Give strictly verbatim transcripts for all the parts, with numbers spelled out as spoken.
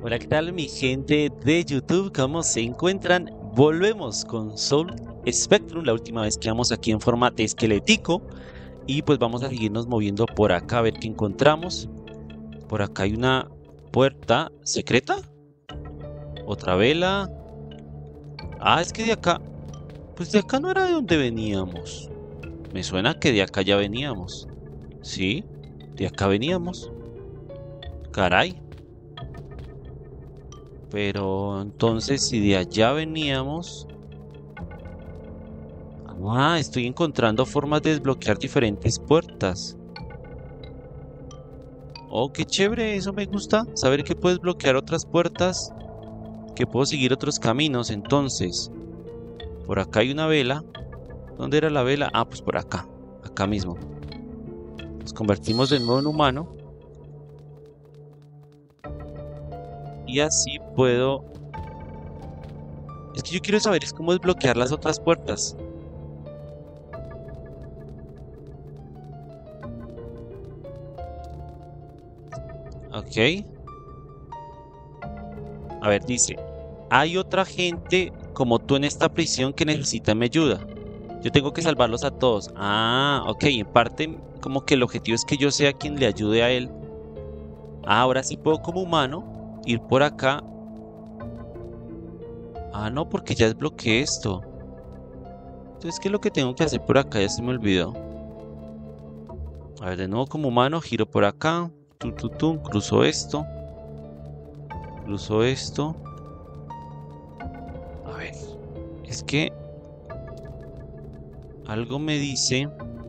Hola, ¿qué tal mi gente de YouTube? ¿Cómo se encuentran? Volvemos con Soul Spectrum, la última vez que vamos aquí en formato esquelético. Y pues vamos a seguirnos moviendo por acá a ver qué encontramos. Por acá hay una puerta secreta. Otra vela. Ah, es que de acá... Pues de acá no era de donde veníamos. Me suena que de acá ya veníamos. Sí, de acá veníamos. Caray. Pero entonces si de allá veníamos... Ah, estoy encontrando formas de desbloquear diferentes puertas. Oh, qué chévere, eso me gusta. Saber que puedes bloquear otras puertas, que puedo seguir otros caminos. Entonces, por acá hay una vela. ¿Dónde era la vela? Ah, pues por acá, acá mismo. Nos convertimos de nuevo en humano. Y así puedo... Es que yo quiero saber es cómo desbloquear las otras puertas. Ok. A ver, dice, hay otra gente como tú en esta prisión que necesita mi ayuda. Yo tengo que salvarlos a todos. Ah, ok, en parte como que el objetivo es que yo sea quien le ayude a él. Ah, ahora sí puedo como humano ir por acá. Ah, no, porque ya desbloqueé esto. Entonces, ¿qué es lo que tengo que hacer por acá? Ya se me olvidó. A ver, de nuevo como humano, giro por acá. Tum, tum, tum, cruzo esto. Cruzo esto. A ver, es que algo me dice...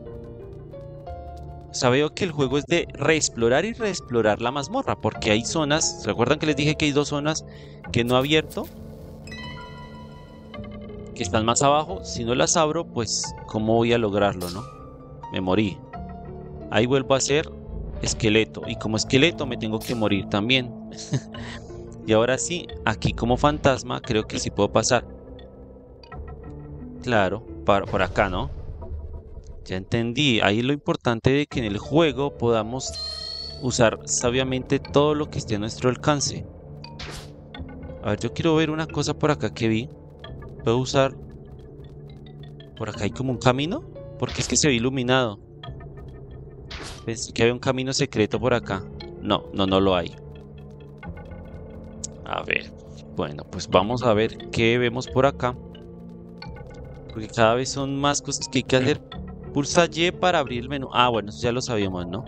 O sea, veo que el juego es de reexplorar y reexplorar la mazmorra, porque hay zonas, ¿se acuerdan que les dije que hay dos zonas que no he abierto? Que están más abajo, si no las abro, pues, ¿cómo voy a lograrlo, no? Me morí. Ahí vuelvo a ser esqueleto, y como esqueleto me tengo que morir también. Y ahora sí, aquí como fantasma creo que sí puedo pasar. Claro, por, por acá, ¿no? Ya entendí. Ahí lo importante de que en el juego podamos usar sabiamente todo lo que esté a nuestro alcance. A ver, yo quiero ver una cosa por acá que vi. Puedo usar... Por acá hay como un camino. Porque es que se ve iluminado. Pensé que había un camino secreto por acá. No, no, no lo hay. A ver. Bueno, pues vamos a ver qué vemos por acá. Porque cada vez son más cosas que hay que hacer. Pulsa Y para abrir el menú. Ah, bueno, eso ya lo sabíamos, ¿no?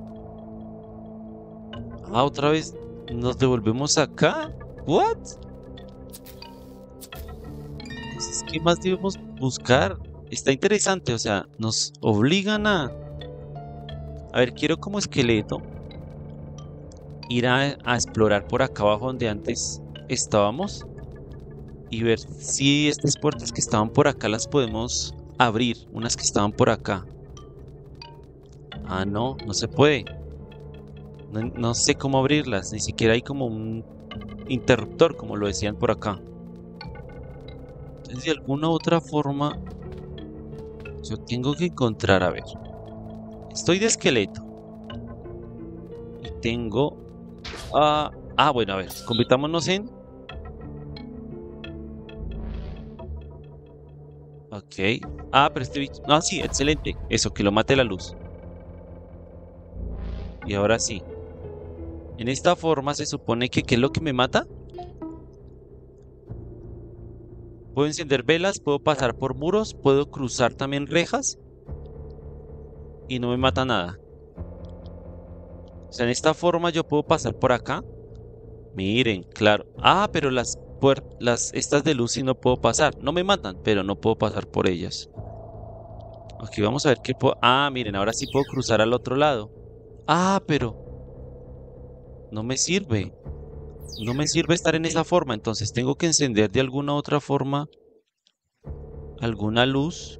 Ah, otra vez nos devolvemos acá. ¿What? Entonces, ¿qué más debemos buscar? Está interesante, o sea, nos obligan a... A ver, quiero como esqueleto ir a, a explorar por acá abajo donde antes estábamos y ver si estas puertas que estaban por acá las podemos abrir, unas que estaban por acá. Ah, no, no se puede. No, no sé cómo abrirlas, ni siquiera hay como un interruptor, como lo decían por acá. Entonces, de alguna otra forma, yo tengo que encontrar, a ver. Estoy de esqueleto. Y tengo... Ah, ah, bueno, a ver, convirtámonos en... Ok. Ah, pero este bicho... Ah, sí, excelente. Eso, que lo mate la luz. Y ahora sí. En esta forma se supone que... ¿Qué es lo que me mata? Puedo encender velas, puedo pasar por muros, puedo cruzar también rejas. Y no me mata nada. O sea, en esta forma yo puedo pasar por acá. Miren, claro. Ah, pero las puertas, las estas de luz sí no puedo pasar. No me matan, pero no puedo pasar por ellas. Aquí vamos a ver qué puedo... Ah, miren, ahora sí puedo cruzar al otro lado. Ah, pero no me sirve. No me sirve estar en esa forma. Entonces tengo que encender de alguna otra forma alguna luz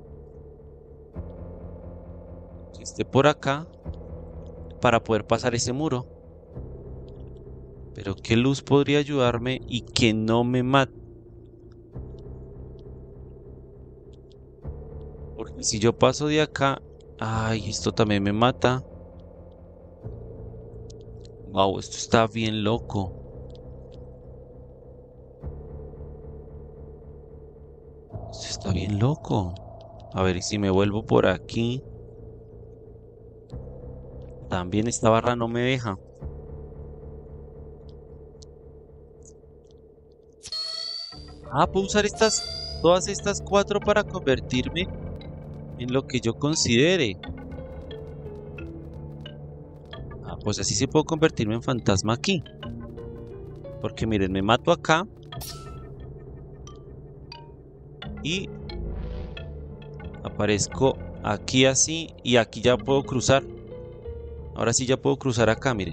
que esté por acá para poder pasar ese muro. Pero ¿qué luz podría ayudarme y que no me mate? Porque si yo paso de acá... Ay, esto también me mata. Wow, esto está bien loco. está bien loco. A ver, y si me vuelvo por aquí. También esta barra no me deja. Ah, puedo usar estas, todas estas cuatro para convertirme en lo que yo considere. Ah, pues así sí puedo convertirme en fantasma aquí. Porque miren, me mato acá. Y aparezco aquí así. Y aquí ya puedo cruzar. Ahora sí ya puedo cruzar acá, miren.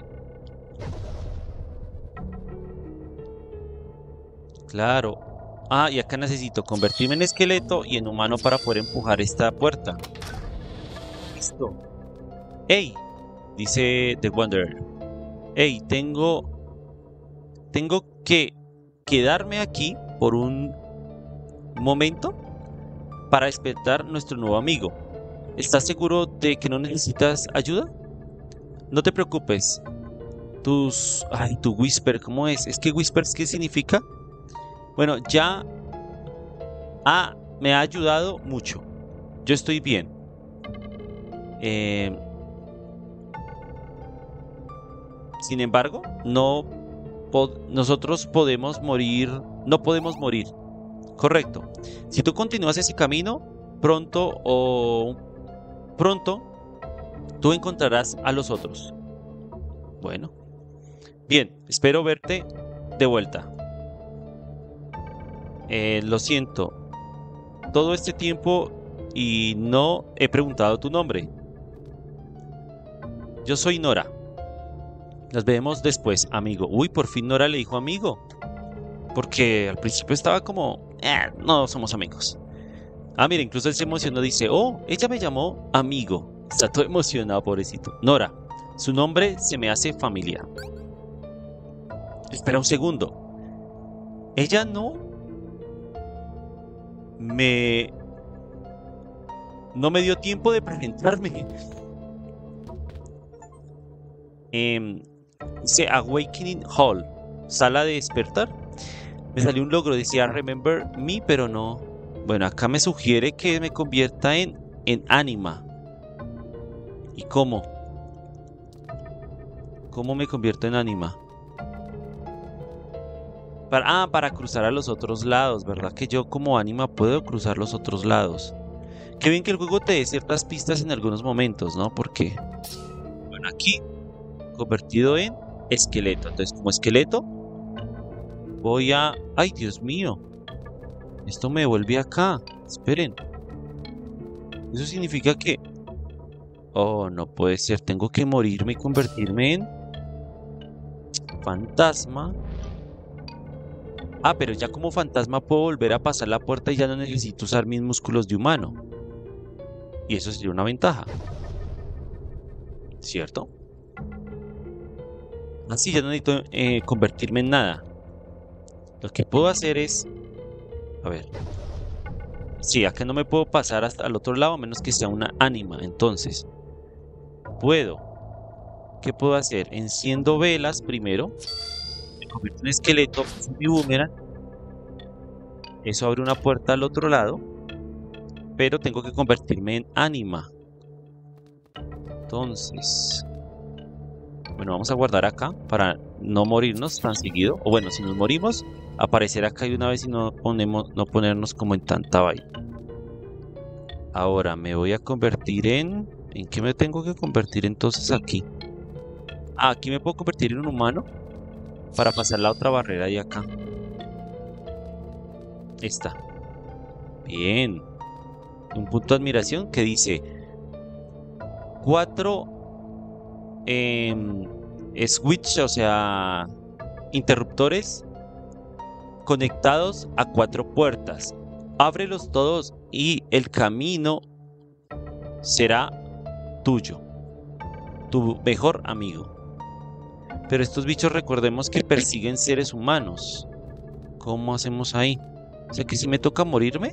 Claro. Ah, y acá necesito convertirme en esqueleto y en humano para poder empujar esta puerta. Listo. ¡Ey! Dice The Wanderer. ¡Ey! Tengo... Tengo que quedarme aquí por un momento para despertar nuestro nuevo amigo. ¿Estás seguro de que no necesitas ayuda? No te preocupes. Tus... Ay, tu whisper, ¿cómo es? ¿Es que whispers qué significa? Bueno, ya... Ah, me ha ayudado mucho. Yo estoy bien. Eh... Sin embargo, no... po- nosotros podemos morir... No podemos morir. Correcto. Si tú continúas ese camino, pronto o... Pronto, tú encontrarás a los otros. Bueno. Bien, espero verte de vuelta. Eh, lo siento. Todo este tiempo y no he preguntado tu nombre. Yo soy Nora. Nos vemos después, amigo. Uy, por fin Nora le dijo amigo. Porque al principio estaba como... "Eh, no somos amigos". Ah, mira, incluso él se emocionó. Dice, oh, ella me llamó amigo. Está todo emocionado, pobrecito. Nora. Su nombre se me hace familiar. Espera un segundo. Ella no... Me... No me dio tiempo de presentarme. Em, dice Awakening Hall. Sala de despertar. Me salió un logro. Decía Remember Me, pero no. Bueno, acá me sugiere que me convierta en, en Anima. ¿Y cómo? ¿Cómo me convierto en Anima? Para, ah, para cruzar a los otros lados, ¿verdad? Que yo como Anima puedo cruzar los otros lados. Qué bien que el juego te dé ciertas pistas en algunos momentos, ¿no? Porque, bueno, aquí, convertido en esqueleto. Entonces, como esqueleto, voy a... ¡Ay, Dios mío! Esto me devuelve acá. Esperen. Eso significa que... Oh, no puede ser. Tengo que morirme y convertirme en... fantasma. Ah, pero ya como fantasma puedo volver a pasar la puerta y ya no necesito usar mis músculos de humano. Y eso sería una ventaja. ¿Cierto? Así ya no necesito eh, convertirme en nada. Lo que puedo hacer es... A ver. Sí, acá no me puedo pasar hasta el otro lado a menos que sea una ánima. Entonces, puedo. ¿Qué puedo hacer? Enciendo velas primero. Me convierto en esqueleto. Uso mi boomerang. Eso abre una puerta al otro lado. Pero tengo que convertirme en ánima. Entonces... Bueno, vamos a guardar acá para no morirnos tan seguido. O bueno, si nos morimos, aparecer acá de una vez y no, ponemos, no ponernos como en tanta vaina. Ahora me voy a convertir en... ¿En qué me tengo que convertir entonces aquí? Ah, aquí me puedo convertir en un humano para pasar la otra barrera de acá. Esta. Bien. Un punto de admiración que dice... Cuatro... Eh, switch, o sea... interruptores conectados a cuatro puertas. Ábrelos todos y el camino será tuyo, tu mejor amigo. Pero estos bichos recordemos que persiguen seres humanos. ¿Cómo hacemos ahí? O sea que si me toca morirme.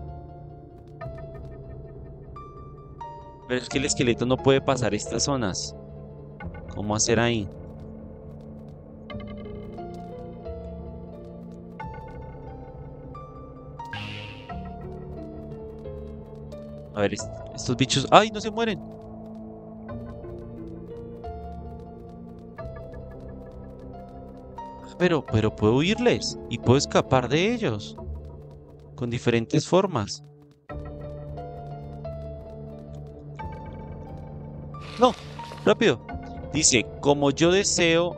Pero es que el esqueleto no puede pasar estas zonas. ¿Cómo hacer ahí? A ver, est- estos bichos... ¡Ay, no se mueren! Pero, pero puedo huirles y puedo escapar de ellos con diferentes formas. No, rápido. Dice, como yo deseo,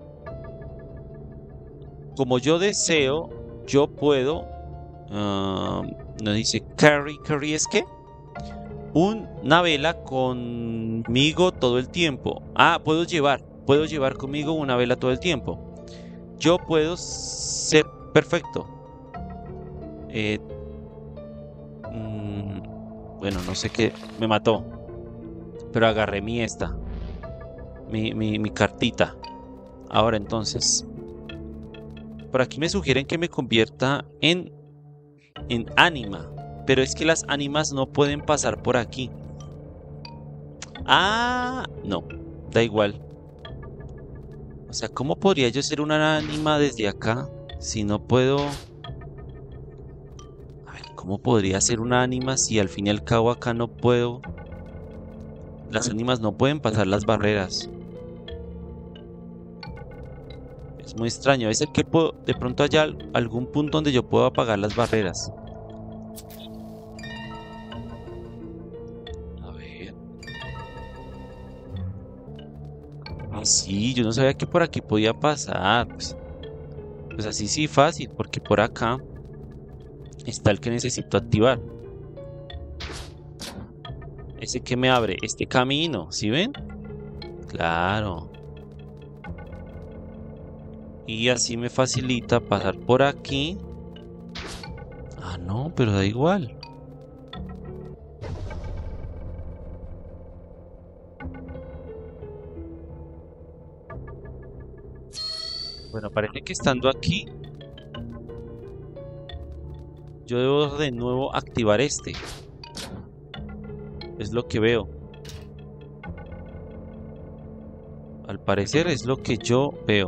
como yo deseo, yo puedo. ah, no dice carry, carry es que una vela conmigo todo el tiempo. Ah, puedo llevar, puedo llevar conmigo una vela todo el tiempo. Yo puedo ser perfecto. Eh, mm, bueno, no sé qué me mató, pero agarré mi esta, mi, mi, mi cartita. Ahora entonces, por aquí me sugieren que me convierta en, en ánima, pero es que las ánimas no pueden pasar por aquí. Ah, no, da igual. O sea, ¿cómo podría yo ser una ánima desde acá si no puedo? A ver, ¿cómo podría ser una ánima si al fin y al cabo acá no puedo? Las ánimas no pueden pasar las barreras. Es muy extraño. Es el que puedo, de pronto haya al- algún punto donde yo puedo apagar las barreras. A ver. Ah, sí, yo no sabía que por aquí podía pasar. Pues, pues así sí, fácil, porque por acá está el que necesito activar. Ese que me abre este camino, ¿sí ven? Claro. Y así me facilita pasar por aquí. Ah, no, pero da igual. Bueno, parece que estando aquí, yo debo de nuevo activar este. Es lo que veo. Al parecer es lo que yo veo.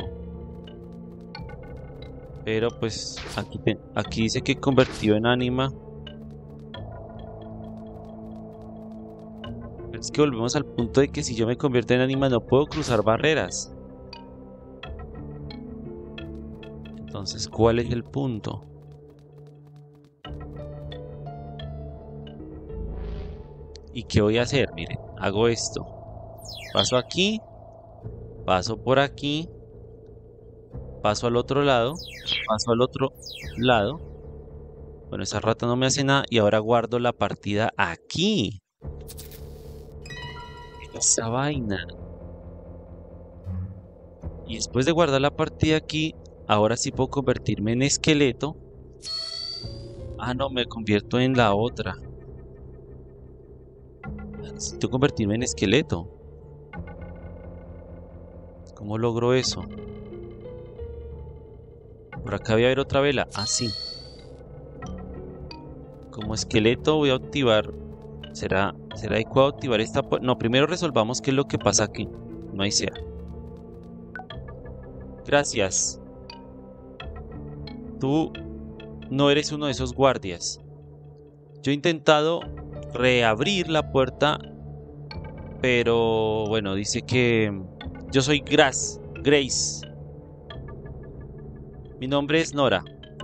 Pero pues aquí, te- aquí dice que convertido en ánima. Pero es que volvemos al punto de que si yo me convierto en ánima no puedo cruzar barreras. Entonces, ¿cuál es el punto? ¿Y qué voy a hacer? Miren, hago esto. Paso aquí, paso por aquí, paso al otro lado, paso al otro lado. Bueno, esa rata no me hace nada y ahora guardo la partida aquí. Esa vaina. Y después de guardar la partida aquí, ahora sí puedo convertirme en esqueleto. Ah, no, me convierto en la otra. Necesito convertirme en esqueleto. ¿Cómo logro eso? Por acá voy a ver otra vela. Ah, sí. Como esqueleto voy a activar. ¿Será, será adecuado activar esta? pu- No, primero resolvamos qué es lo que pasa aquí. No hay sea. Gracias. Tú no eres uno de esos guardias. Yo he intentado reabrir la puerta, pero bueno, dice que yo soy Grace. Grace. Mi nombre es Nora.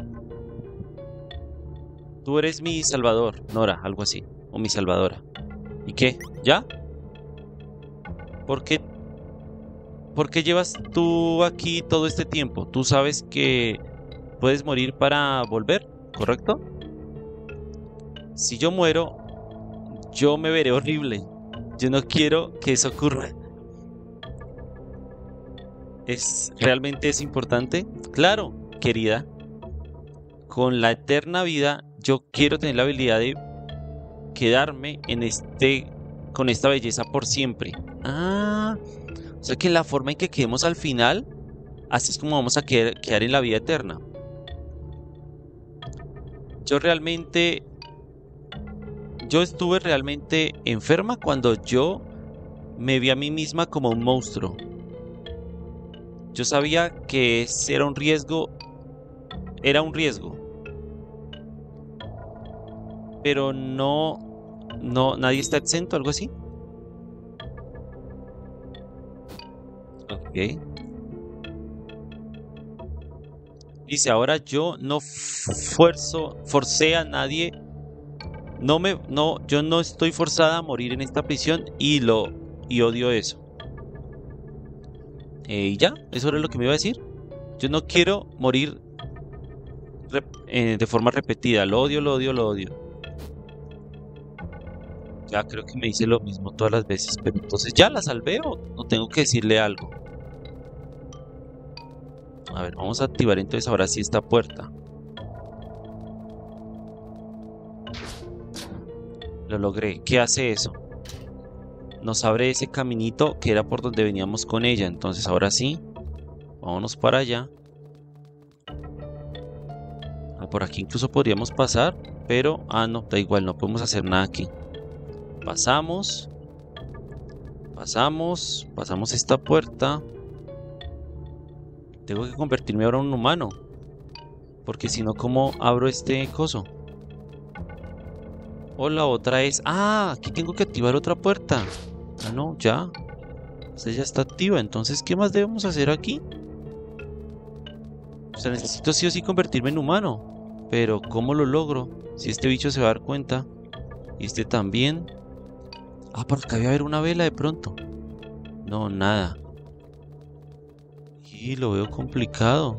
Tú eres mi salvador, Nora, algo así. O mi salvadora. ¿Y qué? ¿Ya? ¿Por qué, por qué llevas tú aquí todo este tiempo? Tú sabes que puedes morir para volver, ¿correcto? Si yo muero, yo me veré horrible. Yo no quiero que eso ocurra. ¿Es realmente es importante? Claro, querida. Con la eterna vida, yo quiero tener la habilidad de quedarme en este, con esta belleza por siempre. Ah, o sea que la forma en que quedemos al final, así es como vamos a quedar, quedar en la vida eterna. Yo realmente, yo estuve realmente enferma cuando yo me vi a mí misma como un monstruo. Yo sabía que ese era un riesgo, era un riesgo, pero no No, nadie está exento, algo así. Ok. Dice, ahora yo no fuerzo, forcé a nadie. No me, no, yo no estoy forzada a morir en esta prisión y lo, y odio eso. Eh, y ya, eso era lo que me iba a decir. Yo no quiero morir eh, de forma repetida. Lo odio, lo odio, lo odio. Ya creo que me dice lo mismo todas las veces. Pero entonces ya la salvé o no tengo que decirle algo. A ver, vamos a activar entonces ahora sí esta puerta. Lo logré. ¿Qué hace eso? Nos abre ese caminito que era por donde veníamos con ella. Entonces ahora sí, vámonos para allá. Ah, por aquí incluso podríamos pasar, pero... Ah, no, da igual, no podemos hacer nada aquí. Pasamos. Pasamos. Pasamos esta puerta. Tengo que convertirme ahora en un humano. Porque si no, ¿cómo abro este coso? O la otra es... Ah, aquí tengo que activar otra puerta. Ah, no, ya. Esta ya está activa. Entonces, ¿qué más debemos hacer aquí? O sea, necesito sí o sí convertirme en humano. Pero, ¿cómo lo logro? Si este bicho se va a dar cuenta. Y este también. Ah, por acá había haber una vela de pronto. No, nada. Y lo veo complicado.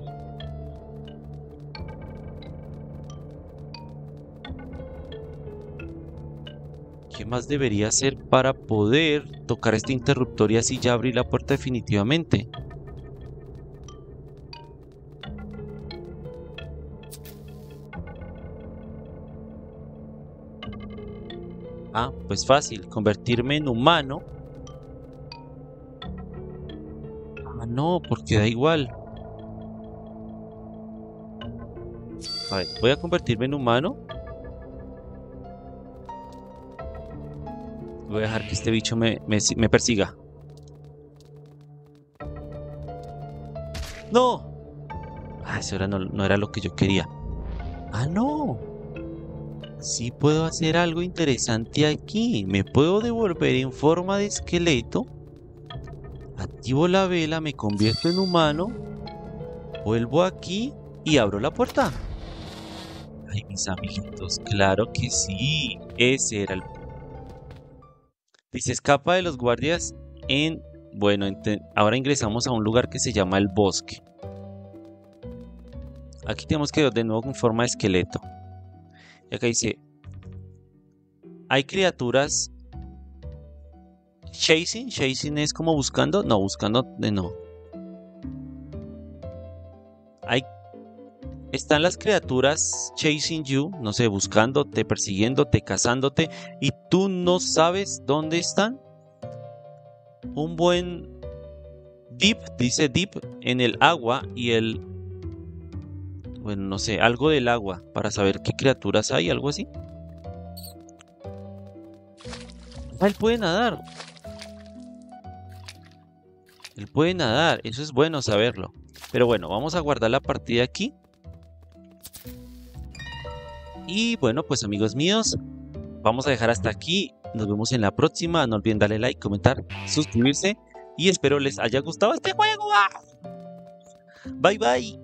¿Qué más debería hacer para poder tocar este interruptor y así ya abrir la puerta definitivamente? Ah, pues fácil, convertirme en humano. Ah, no, porque da igual. A ver, voy a convertirme en humano. Voy a dejar que este bicho me, me, me persiga. ¡No! Ah, eso era, no, no era lo que yo quería. ¡Ah, no! Sí puedo hacer algo interesante aquí. Me puedo devolver en forma de esqueleto. Activo la vela, me convierto en humano. Vuelvo aquí y abro la puerta. Ay, mis amiguitos, claro que sí. Ese era el... Dice, escapa de los guardias en... Bueno, ahora ingresamos a un lugar que se llama el bosque. Aquí tenemos que ir de nuevo en forma de esqueleto. Y acá dice... Hay criaturas... Chasing, chasing es como buscando. No, buscando de no. Hay... Están las criaturas chasing you, no sé, buscándote, persiguiéndote, cazándote, y tú no sabes dónde están. Un buen dip, dice dip, en el agua y el... Bueno, no sé, algo del agua, para saber qué criaturas hay, algo así. Ah, él puede nadar. Él puede nadar, eso es bueno saberlo. Pero bueno, vamos a guardar la partida aquí. Y bueno, pues amigos míos, vamos a dejar hasta aquí. Nos vemos en la próxima. No olviden darle like, comentar, suscribirse. Y espero les haya gustado este juego. Bye bye.